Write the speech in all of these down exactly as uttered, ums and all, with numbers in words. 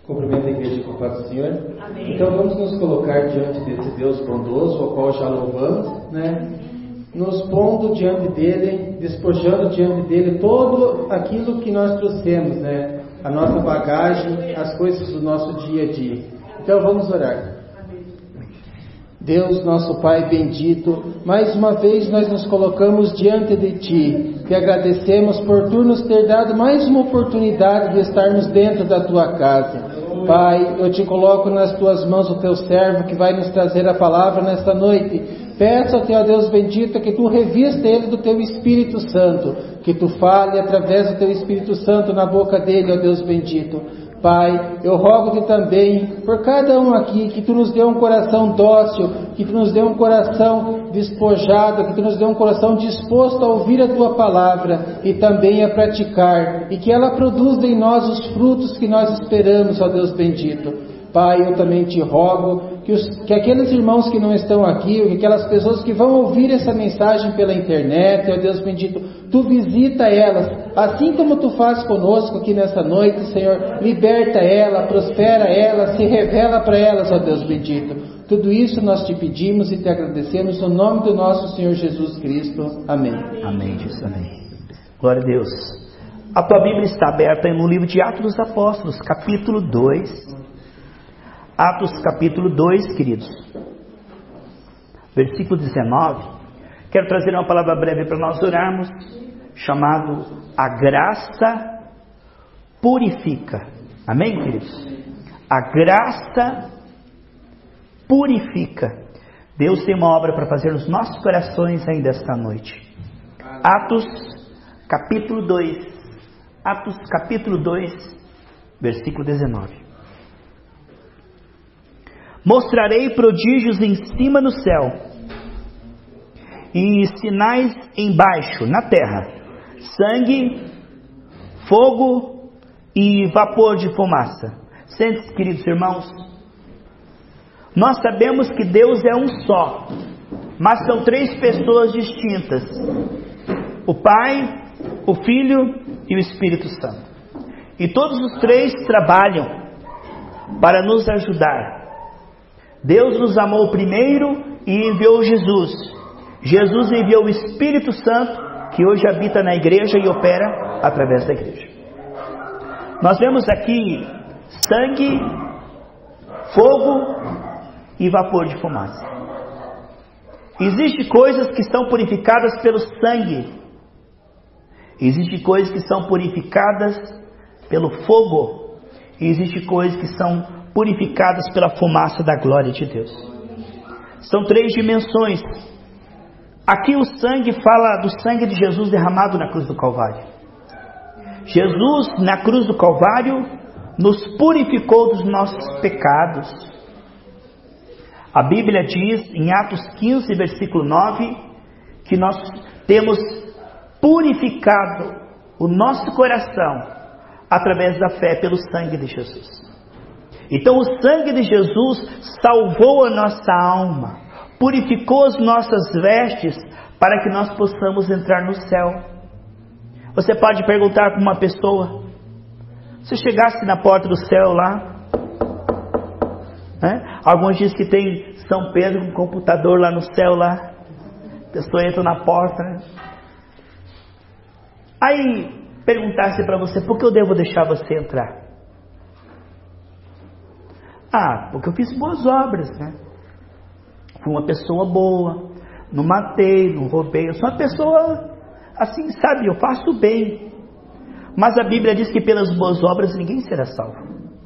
Cumprimento a igreja com a paz do Senhor. Amém. Então vamos nos colocar diante desse Deus bondoso, ao qual já louvamos, né? Nos pondo diante dele, despojando diante dele todo aquilo que nós trouxemos, né? A nossa bagagem, as coisas do nosso dia a dia. Então vamos orar. Deus, nosso Pai bendito, mais uma vez nós nos colocamos diante de Ti. Te agradecemos por Tu nos ter dado mais uma oportunidade de estarmos dentro da Tua casa. Pai, eu te coloco nas Tuas mãos o Teu servo que vai nos trazer a palavra nesta noite. Peço-te, ó Deus bendito, que Tu revista ele do Teu Espírito Santo, que Tu fale através do Teu Espírito Santo na boca dele, ó Deus bendito. Pai, eu rogo-te também por cada um aqui, que Tu nos dê um coração dócil, que Tu nos dê um coração despojado, que Tu nos dê um coração disposto a ouvir a Tua palavra e também a praticar, e que ela produza em nós os frutos que nós esperamos, ó Deus bendito. Pai, eu também te rogo que, os, que aqueles irmãos que não estão aqui, ou que aquelas pessoas que vão ouvir essa mensagem pela internet, ó Deus bendito, Tu visita elas, assim como Tu faz conosco aqui nessa noite, Senhor, liberta ela, prospera ela, se revela para elas, ó Deus bendito. Tudo isso nós te pedimos e te agradecemos no nome do nosso Senhor Jesus Cristo. Amém. Amém, Jesus, amém. Glória a Deus. A tua Bíblia está aberta no livro de Atos dos Apóstolos, capítulo dois. Atos capítulo dois, queridos, versículo dezenove. Quero trazer uma palavra breve para nós orarmos, chamado a graça purifica. Amém, queridos? A graça purifica. Deus tem uma obra para fazer nos nossos corações ainda esta noite. Atos capítulo dois, Atos capítulo dois, versículo dezenove. Mostrarei prodígios em cima no céu e sinais embaixo na terra: sangue, fogo e vapor de fumaça. Sente-se, queridos irmãos. Nós sabemos que Deus é um só, mas são três pessoas distintas: o Pai, o Filho e o Espírito Santo. E todos os três trabalham para nos ajudar. Deus nos amou primeiro e enviou Jesus. Jesus enviou o Espírito Santo, que hoje habita na igreja e opera através da igreja. Nós vemos aqui sangue, fogo e vapor de fumaça. Existem coisas que são purificadas pelo sangue. Existem coisas que são purificadas pelo fogo. E existem coisas que são purificadas pela fumaça da glória de Deus. São três dimensões. Aqui o sangue fala do sangue de Jesus derramado na cruz do Calvário. Jesus na cruz do Calvário nos purificou dos nossos pecados. A Bíblia diz em Atos quinze, versículo nove, que nós temos purificado o nosso coração através da fé pelo sangue de Jesus. Então o sangue de Jesus salvou a nossa alma, purificou as nossas vestes para que nós possamos entrar no céu. Você pode perguntar para uma pessoa: se chegasse na porta do céu lá, né? Alguns dizem que tem São Pedro com um computador lá no céu lá, a pessoa entra na porta, né? Aí perguntasse para você: por que eu devo deixar você entrar? Ah, porque eu fiz boas obras, né? Fui uma pessoa boa, não matei, não roubei, eu sou uma pessoa assim, sabe, eu faço bem. Mas a Bíblia diz que pelas boas obras ninguém será salvo.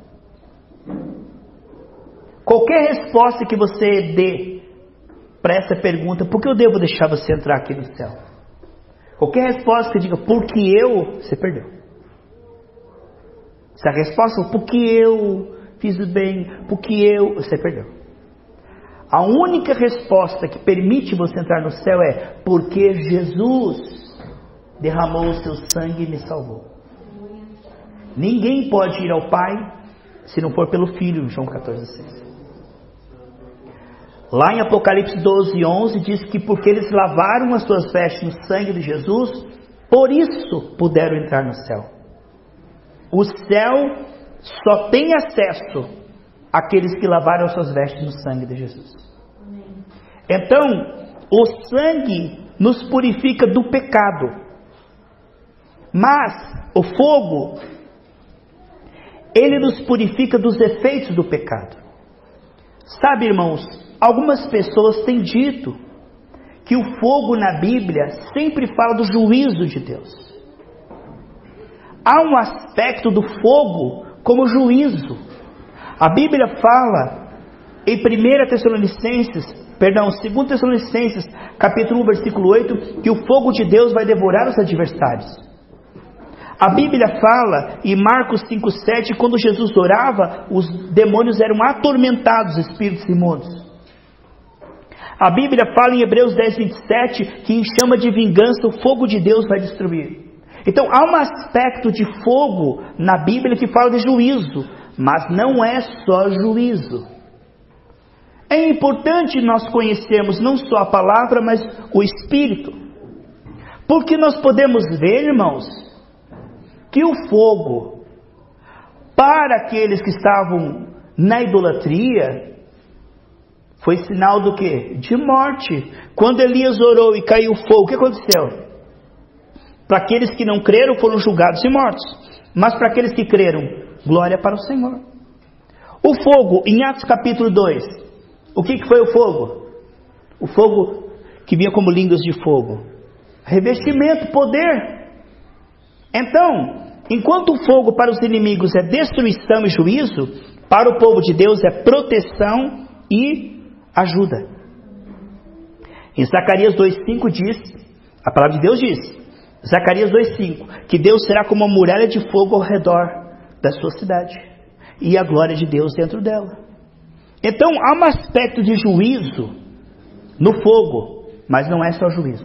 Qualquer resposta que você dê para essa pergunta: por que eu devo deixar você entrar aqui no céu? Qualquer resposta que diga porque eu, você perdeu. Se a resposta for porque eu fiz o bem, porque eu, você perdeu. A única resposta que permite você entrar no céu é: porque Jesus derramou o seu sangue e me salvou. Ninguém pode ir ao Pai se não for pelo Filho, João catorze, seis. Lá em Apocalipse doze, onze diz que porque eles lavaram as suas vestes no sangue de Jesus, por isso puderam entrar no céu. O céu só tem acesso àqueles que lavaram suas vestes no sangue de Jesus. Então, o sangue nos purifica do pecado, mas o fogo, ele nos purifica dos efeitos do pecado. Sabe, irmãos, algumas pessoas têm dito que o fogo na Bíblia sempre fala do juízo de Deus. Há um aspecto do fogo como juízo. A Bíblia fala em primeira Tessalonicenses, perdão, segunda Tessalonicenses, capítulo um, versículo oito, que o fogo de Deus vai devorar os adversários. A Bíblia fala em Marcos cinco, sete, quando Jesus orava, os demônios eram atormentados, espíritos imundos. A Bíblia fala em Hebreus dez, vinte e sete, que em chama de vingança o fogo de Deus vai destruir. Então há um aspecto de fogo na Bíblia que fala de juízo, mas não é só juízo. É importante nós conhecermos não só a palavra, mas o Espírito. Porque nós podemos ver, irmãos, que o fogo, para aqueles que estavam na idolatria, foi sinal do quê? De morte. Quando Elias orou e caiu fogo, o que aconteceu? Para aqueles que não creram, foram julgados e mortos. Mas para aqueles que creram, glória para o Senhor. O fogo, em Atos capítulo dois, o que, que foi o fogo? O fogo que vinha como línguas de fogo. Revestimento, poder. Então, enquanto o fogo para os inimigos é destruição e juízo, para o povo de Deus é proteção e ajuda. Em Zacarias dois, cinco diz, a palavra de Deus diz, Zacarias dois, cinco, que Deus será como uma muralha de fogo ao redor da sua cidade, e a glória de Deus dentro dela. Então há um aspecto de juízo no fogo, mas não é só juízo.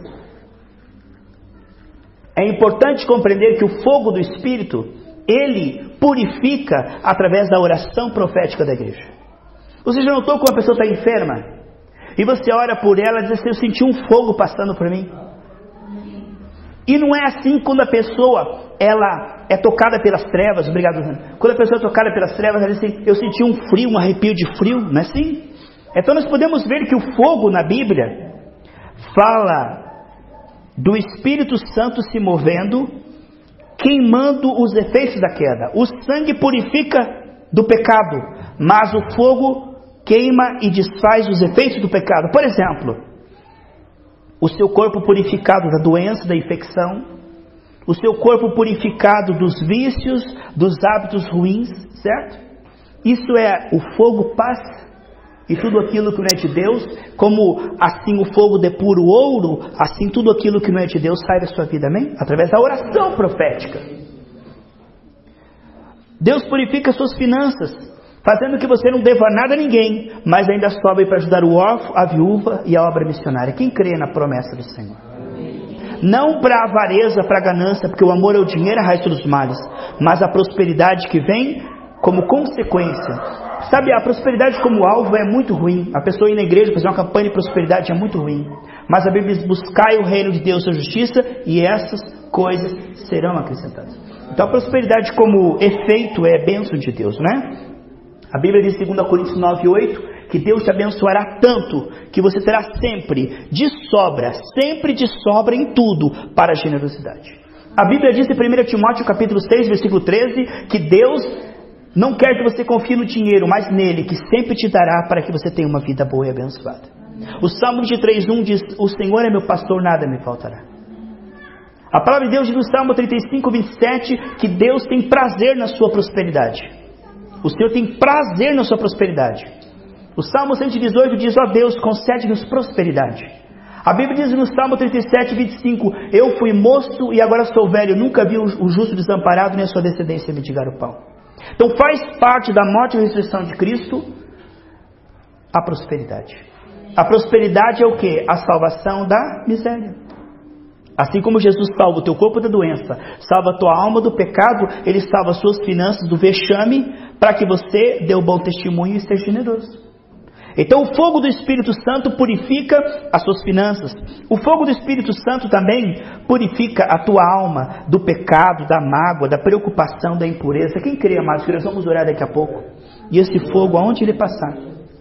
É importante compreender que o fogo do Espírito, ele purifica através da oração profética da igreja. Você já notou que uma pessoa está enferma, e você ora por ela e diz assim, eu senti um fogo passando por mim? E não é assim quando a pessoa, ela é tocada pelas trevas, obrigado, Rana. Quando a pessoa é tocada pelas trevas, ela diz assim, eu senti um frio, um arrepio de frio, não é assim? Então nós podemos ver que o fogo na Bíblia fala do Espírito Santo se movendo, queimando os efeitos da queda. O sangue purifica do pecado, mas o fogo queima e desfaz os efeitos do pecado. Por exemplo, o seu corpo purificado da doença, da infecção, o seu corpo purificado dos vícios, dos hábitos ruins, certo? Isso é o fogo passa, e tudo aquilo que não é de Deus, como assim o fogo depura o ouro, assim tudo aquilo que não é de Deus sai da sua vida, amém? Através da oração profética. Deus purifica suas finanças, fazendo que você não deva nada a ninguém, mas ainda sobe para ajudar o órfão, a viúva e a obra missionária. Quem crê na promessa do Senhor? Não para a avareza, para a ganância, porque o amor é o dinheiro, a raiz dos males, mas a prosperidade que vem como consequência. Sabe, a prosperidade como alvo é muito ruim. A pessoa ir na igreja fazer uma campanha de prosperidade é muito ruim. Mas a Bíblia diz, buscai o reino de Deus e a justiça, e essas coisas serão acrescentadas. Então a prosperidade como efeito é bênção de Deus, né? A Bíblia diz em segunda Coríntios nove, oito, que Deus te abençoará tanto, que você terá sempre de sobra, sempre de sobra em tudo, para a generosidade. A Bíblia diz em primeira Timóteo capítulo seis, versículo treze, que Deus não quer que você confie no dinheiro, mas nele, que sempre te dará para que você tenha uma vida boa e abençoada. O Salmo vinte e três, um diz, o Senhor é meu pastor, nada me faltará. A palavra de Deus diz no Salmo trinta e cinco, vinte e sete, que Deus tem prazer na sua prosperidade. O Senhor tem prazer na sua prosperidade. O Salmo cento e dezoito diz, ó Deus, concede-nos prosperidade. A Bíblia diz no Salmo trinta e sete, vinte e cinco, eu fui moço e agora sou velho, nunca vi o justo desamparado, nem a sua descendência mendigar o pão. Então faz parte da morte e ressurreição de Cristo a prosperidade. A prosperidade é o que? A salvação da miséria. Assim como Jesus salva o teu corpo da doença, salva a tua alma do pecado, Ele salva as suas finanças do vexame, para que você dê o bom testemunho e seja generoso. Então o fogo do Espírito Santo purifica as suas finanças. O fogo do Espírito Santo também purifica a tua alma do pecado, da mágoa, da preocupação, da impureza. Quem crê, amados, que nós vamos orar daqui a pouco. E esse fogo, aonde ele passar,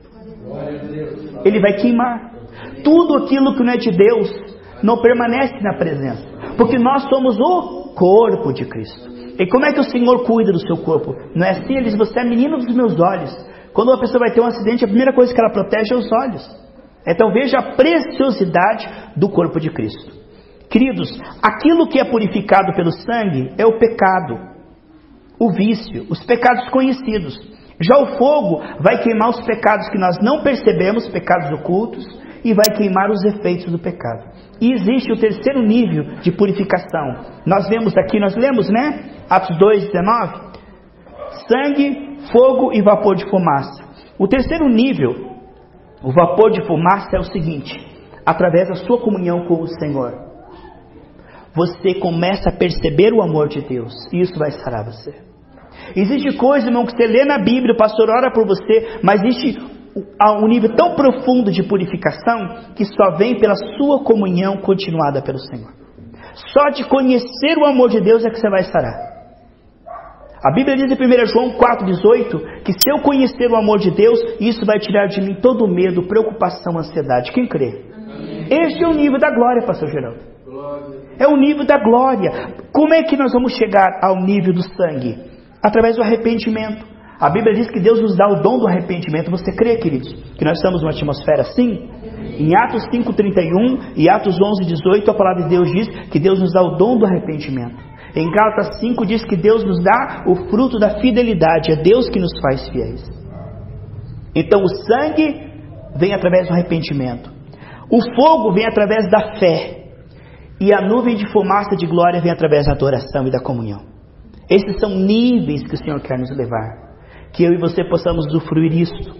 ele vai queimar. Tudo aquilo que não é de Deus não permanece na presença, porque nós somos o corpo de Cristo. E como é que o Senhor cuida do seu corpo? Não é assim? Ele diz, você é menino dos meus olhos. Quando uma pessoa vai ter um acidente, a primeira coisa que ela protege é os olhos. Então veja a preciosidade do corpo de Cristo. Queridos, aquilo que é purificado pelo sangue é o pecado, o vício, os pecados conhecidos. Já o fogo vai queimar os pecados que nós não percebemos, pecados ocultos, e vai queimar os efeitos do pecado. E existe o terceiro nível de purificação. Nós vemos aqui, nós lemos, né? Atos dois, dezenove. Sangue, fogo e vapor de fumaça. O terceiro nível, o vapor de fumaça, é o seguinte: através da sua comunhão com o Senhor, você começa a perceber o amor de Deus, e isso vai sarar você. Existe coisa, irmão, que você lê na Bíblia, o pastor ora por você, mas existe um nível tão profundo de purificação que só vem pela sua comunhão continuada pelo Senhor. Só de conhecer o amor de Deus é que você vai sarar. A Bíblia diz em primeiro João quatro, dezoito, que se eu conhecer o amor de Deus, isso vai tirar de mim todo o medo, preocupação, ansiedade. Quem crê? Amém. Este é o nível da glória, pastor Geraldo. Glória. É o nível da glória. Como é que nós vamos chegar ao nível do sangue? Através do arrependimento. A Bíblia diz que Deus nos dá o dom do arrependimento. Você crê, queridos, que nós estamos numa atmosfera assim? Em Atos cinco, trinta e um e Atos onze, dezoito, a palavra de Deus diz que Deus nos dá o dom do arrependimento. Em Gálatas cinco diz que Deus nos dá o fruto da fidelidade. É Deus que nos faz fiéis. Então o sangue vem através do arrependimento. O fogo vem através da fé. E a nuvem de fumaça de glória vem através da adoração e da comunhão. Esses são níveis que o Senhor quer nos levar. Que eu e você possamos usufruir isso.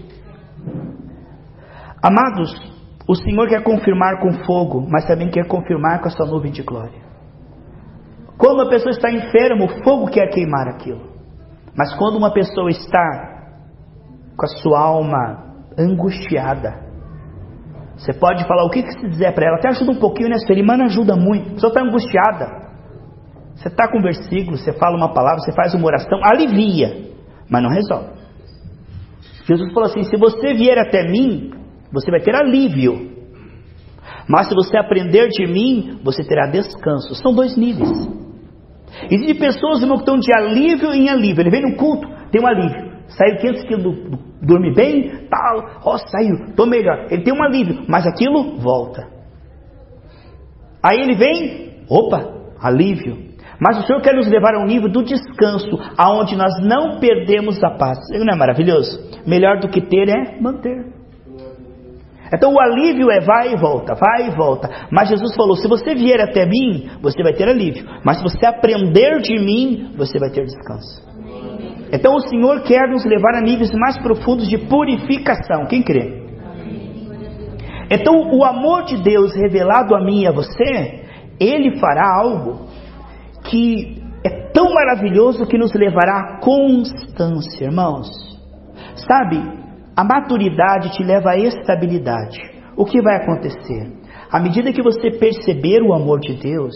Amados, o Senhor quer confirmar com fogo, mas também quer confirmar com a sua nuvem de glória. Quando uma pessoa está enferma, o fogo quer queimar aquilo. Mas quando uma pessoa está com a sua alma angustiada, você pode falar o que, que se dizer para ela, até ajuda um pouquinho nessa ferida, mas não ajuda muito. A pessoa está angustiada. Você está com um versículo, você fala uma palavra, você faz uma oração, alivia, mas não resolve. Jesus falou assim, se você vier até mim, você vai ter alívio. Mas se você aprender de mim, você terá descanso. São dois níveis. Existem pessoas, irmão, que estão de alívio em alívio. Ele vem no culto, tem um alívio. Saiu quinhentos quilos, dorme bem, tal, ó, saiu, estou melhor. Ele tem um alívio, mas aquilo volta. Aí ele vem, opa, alívio. Mas o Senhor quer nos levar ao nível do descanso, aonde nós não perdemos a paz. Não é maravilhoso? Melhor do que ter é manter. Então o alívio é vai e volta, vai e volta. Mas Jesus falou, se você vier até mim, você vai ter alívio. Mas se você aprender de mim, você vai ter descanso. Então o Senhor quer nos levar a níveis mais profundos de purificação. Quem crê? Então o amor de Deus revelado a mim e a você, Ele fará algo que é tão maravilhoso que nos levará à constância, irmãos. Sabe? A maturidade te leva à estabilidade. O que vai acontecer? À medida que você perceber o amor de Deus,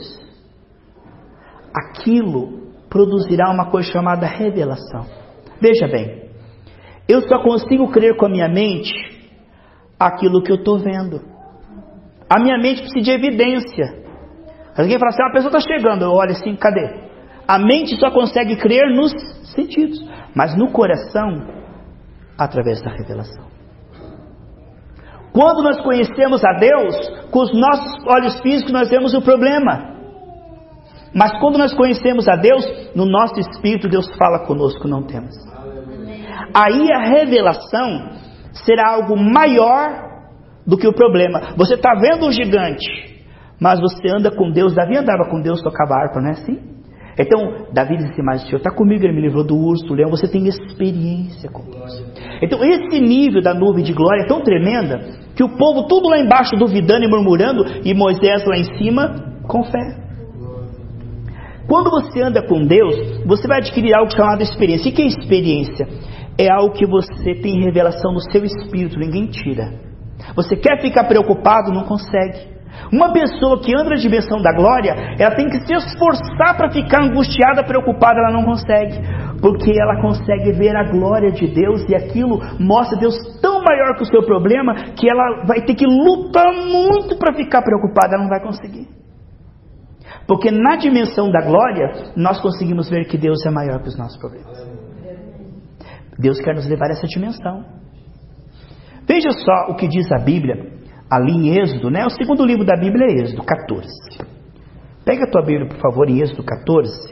aquilo produzirá uma coisa chamada revelação. Veja bem, eu só consigo crer com a minha mente aquilo que eu estou vendo. A minha mente precisa de evidência. Alguém fala assim, uma pessoa está chegando, eu olho assim, cadê? A mente só consegue crer nos sentidos, mas no coração, através da revelação. Quando nós conhecemos a Deus, com os nossos olhos físicos nós vemos o problema. Mas quando nós conhecemos a Deus, no nosso espírito Deus fala conosco, não temos. Aí a revelação será algo maior do que o problema. Você está vendo um gigante, mas você anda com Deus. Davi andava com Deus, tocava harpa, não é assim? Então, Davi disse, mas o Senhor está comigo, Ele me livrou do urso, do leão, você tem experiência com Deus. Então, esse nível da nuvem de glória é tão tremenda, que o povo tudo lá embaixo duvidando e murmurando, e Moisés lá em cima, com fé. Quando você anda com Deus, você vai adquirir algo chamado experiência. E que é experiência? é algo que você tem revelação no seu espírito, ninguém tira. Você quer ficar preocupado, não consegue. Uma pessoa que anda na dimensão da glória, ela tem que se esforçar para ficar angustiada, preocupada, ela não consegue, porque ela consegue ver a glória de Deus, e aquilo mostra Deus tão maior que o seu problema, que ela vai ter que lutar muito para ficar preocupada, ela não vai conseguir. Porque na dimensão da glória, nós conseguimos ver que Deus é maior que os nossos problemas. Deus quer nos levar a essa dimensão. Veja só o que diz a Bíblia ali em Êxodo, né? O segundo livro da Bíblia é Êxodo catorze. Pega a tua Bíblia, por favor, em Êxodo catorze.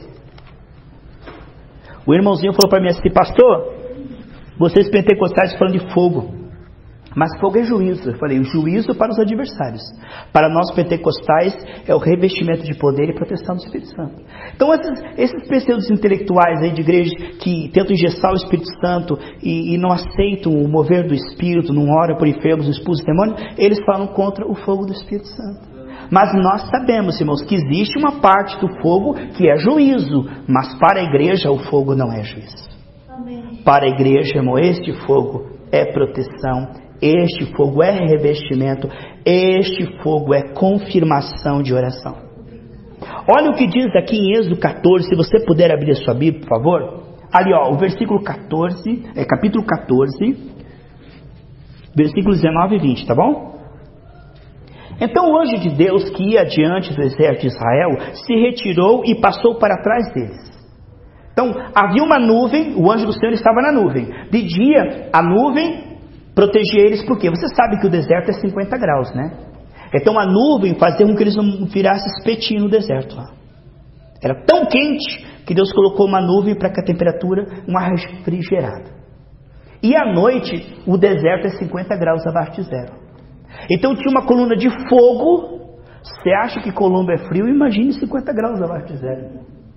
O irmãozinho falou para mim assim: pastor, vocês pentecostais falam de fogo, mas fogo é juízo. Eu falei: o juízo para os adversários. Para nós pentecostais é o revestimento de poder e proteção do Espírito Santo. Então esses, esses pseudos intelectuais aí de igreja que tentam engessar o Espírito Santo e, e não aceitam o mover do Espírito, não oram por enfermos, não expulsam demônios, eles falam contra o fogo do Espírito Santo. Mas nós sabemos, irmãos, que existe uma parte do fogo que é juízo, mas para a igreja o fogo não é juízo. Amém. Para a igreja, irmão, este fogo é proteção. Este fogo é revestimento, este fogo é confirmação de oração. Olha o que diz aqui em Êxodo catorze, se você puder abrir a sua Bíblia, por favor. Ali, ó, o versículo catorze, é capítulo catorze, versículos dezenove e vinte, tá bom? Então o anjo de Deus que ia diante do exército de Israel se retirou e passou para trás deles. Então havia uma nuvem, o anjo do Senhor estava na nuvem. De dia a nuvem protegia eles, porque você sabe que o deserto é cinquenta graus, né? Então a nuvem fazia com que eles não virassem espetinho no deserto lá. Era tão quente que Deus colocou uma nuvem para que a temperatura, uma refrigerada. E à noite o deserto é cinquenta graus abaixo de zero. Então tinha uma coluna de fogo. Você acha que Colombo é frio? Imagine cinquenta graus abaixo de zero.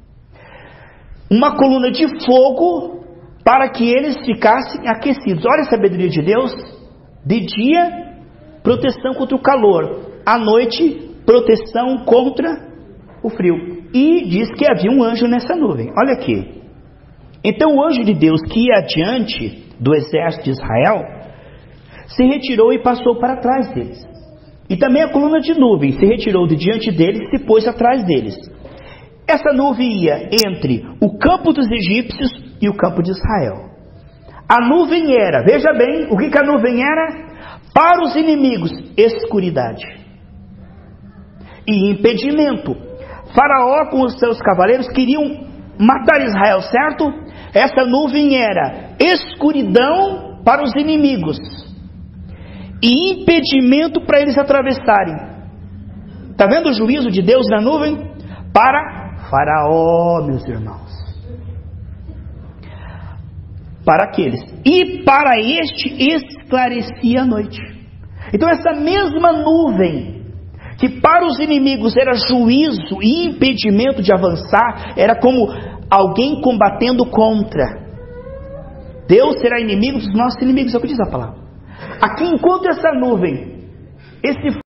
Uma coluna de fogo para que eles ficassem aquecidos. Olha a sabedoria de Deus. De dia, proteção contra o calor. À noite, proteção contra o frio. E diz que havia um anjo nessa nuvem. Olha aqui. Então o anjo de Deus que ia adiante do exército de Israel se retirou e passou para trás deles. E também a coluna de nuvem se retirou de diante deles e se pôs atrás deles. Essa nuvem ia entre o campo dos egípcios e o campo de Israel. A nuvem era, veja bem, o que, que a nuvem era? Para os inimigos, escuridade e impedimento. Faraó com os seus cavaleiros queriam matar Israel, certo? Essa nuvem era escuridão para os inimigos e impedimento para eles atravessarem. Está vendo o juízo de Deus na nuvem? Para Faraó, meus irmãos. Para aqueles. E para este esclarecia a noite. Então essa mesma nuvem, que para os inimigos era juízo e impedimento de avançar, era como alguém combatendo contra. Deus será inimigo dos nossos inimigos, é o que diz a palavra. Aqui, enquanto essa nuvem, esse